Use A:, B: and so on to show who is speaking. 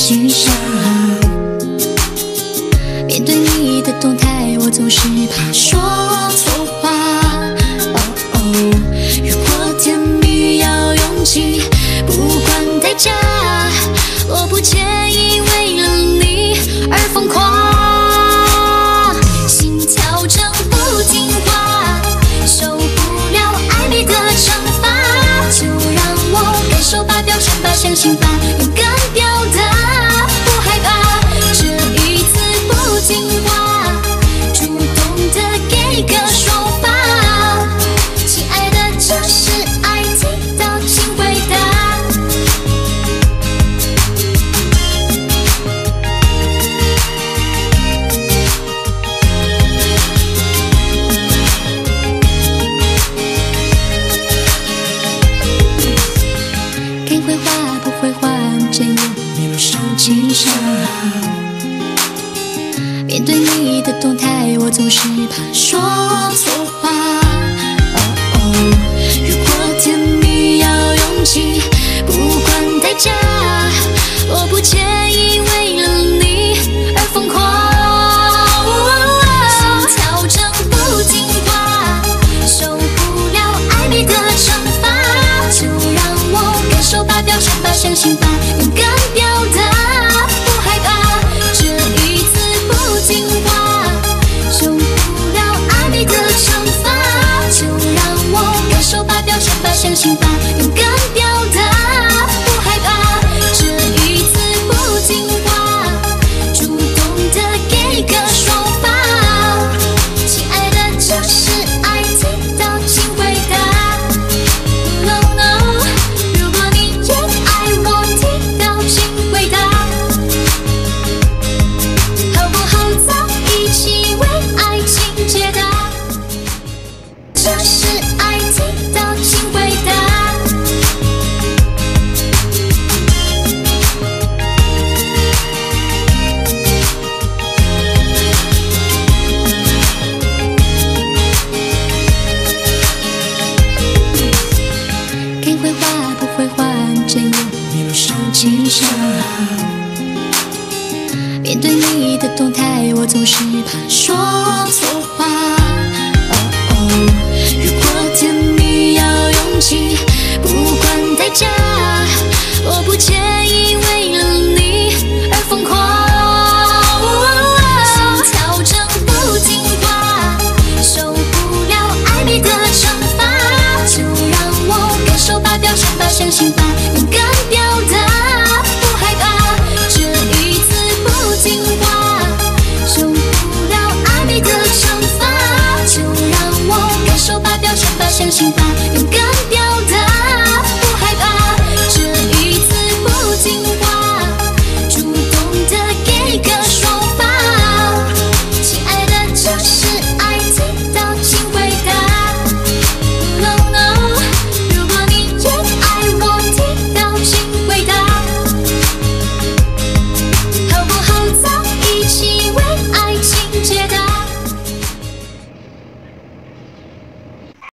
A: 机上。面对你的动态，我总是怕说错话。如果甜蜜要勇气，不管代价，我不介意为了你而疯狂。心跳正不听话，受不了暧昧的惩罚，就让我感受吧，表现吧，相信吧，勇敢表达，不害怕。这一次不听话，主动的给个说法。亲爱的，这是爱，听到请回答。该回话不回话，真有没有手机上？面对你的动态，我总是怕说错话。如果甜蜜要勇气，不管代价，我不介意为了你而疯狂。心跳正不听话，受不了暧昧的惩罚，就让我感受吧，表现吧，相信吧，勇敢表达，不害怕。这一次不听话，受不了暧昧的惩罚，就让我感受吧，表现吧，相信吧，勇敢表达，不害怕。这一次不听话，主动的给个说法。亲爱的，这是爱，听到请回答。No no， 如果你也爱我，听到请回答。好不好在一起为爱情解答？这是爱，听到请回答。该回话不回话，真有没有手机上？面对你的动态，我总是怕说错话。如果甜蜜要勇气，不管代价，我不介意为了你而疯狂。心跳正不听话，受不了暧昧的惩罚，就让我感受吧，表现吧，相信吧，勇敢表达，不害怕。这一次不听话，受不了暧昧的惩罚，就让我感受吧，表现吧，相信吧。